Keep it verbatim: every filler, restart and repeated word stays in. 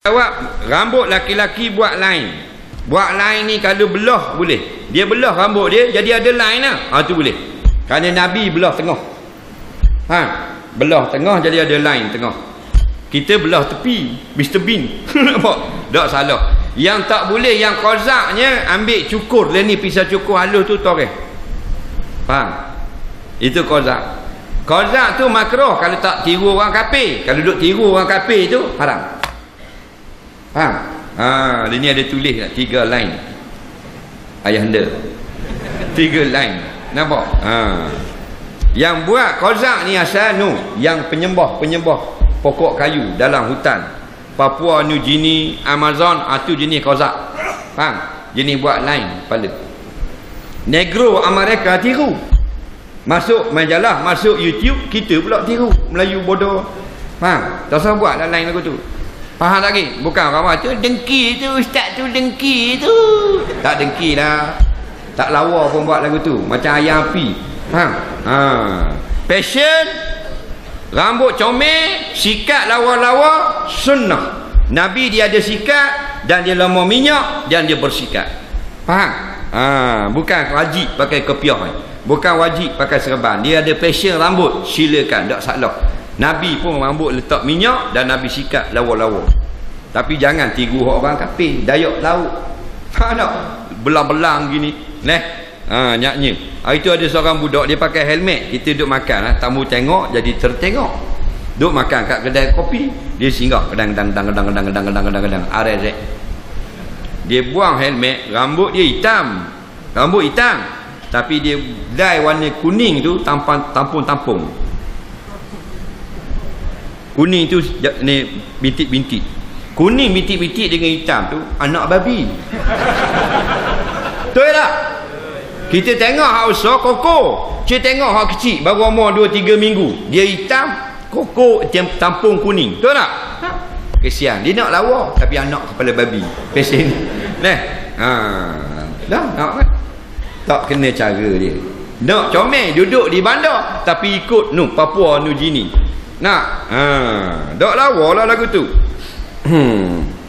Jawab, rambut laki-laki buat lain. Buat lain ni kalau belah boleh. Dia belah rambut dia jadi ada lain lah. Ha tu boleh. Kerana Nabi belah tengah. Ha, belah tengah jadi ada lain tengah. Kita belah tepi, Mister Bean. Nampak? Tak salah. Yang tak boleh, yang kozaknya ambil cukur. Lah ni pisau cukur halus tu toreh. Faham? Itu kozak. Kozak tu makruh kalau tak tiru orang kafir. Kalau duk tiru orang kafir tu haram. Faham? Ha, dia ni ada tulis lah, tiga line. Ayahanda. Tiga line. Nampak? Ha. Yang buat kozak ni asal nu, yang penyembah-penyembah pokok kayu dalam hutan. Papua New Guinea, Amazon, itu jenis kozak. Faham? Jenis buat line kepala. Negro Amerika tiru. Masuk majalah, masuk YouTube, kita pula tiru. Melayu bodoh. Faham? Tak usah buat lah line lagu tu. Faham lagi? Bukan orang tu dengki tu, ustaz tu dengki tu. Tak dengki lah. Tak lawa pun buat lagu tu. Macam ayam api. Faham? Ha. Passion, rambut comel, sikat lawa-lawa, sunnah. Nabi dia ada sikat dan dia lemah minyak dan dia bersikat. Faham? Ha. Bukan wajib pakai kopiah. Bukan wajib pakai serban. Dia ada passion rambut, silakan, tak salah. Nabi pun rambut letak minyak dan Nabi sikat lawa-lawa. Tapi jangan tiru orang kafir, dayak lauk. Ha tak? Belang-belang gini. Neh. Ha nyaknya. Ha, itu ada seorang budak dia pakai helmet, kita duduk makan lah. Tamu tengok jadi tertengok. Duduk makan kat kedai kopi, dia singgah kedang-kedang kedang-kedang kedang-kedang kedang-kedang R Z. Dia buang helmet, rambut dia hitam. Rambut hitam. Tapi dia dye warna kuning tu tampang tampung-tampung. Kuning tu ni bintik-bintik. Kuning bintik-bintik dengan hitam tu anak babi. Betul tak? Kita tengok hak besar koko. Kita tengok hak kecil baru umur dua tiga minggu. Dia hitam, koko tampung kuning. Betul tak? Kesian. Dia nak lawa tapi anak kepala babi. Pesen. Nah. Ha. Dah nak kan? Tak kena cara dia. Nak comel duduk di bandar tapi ikut nu Papua New Guinea. Nak, ha, dak lawa lah lagu tu. Hmm.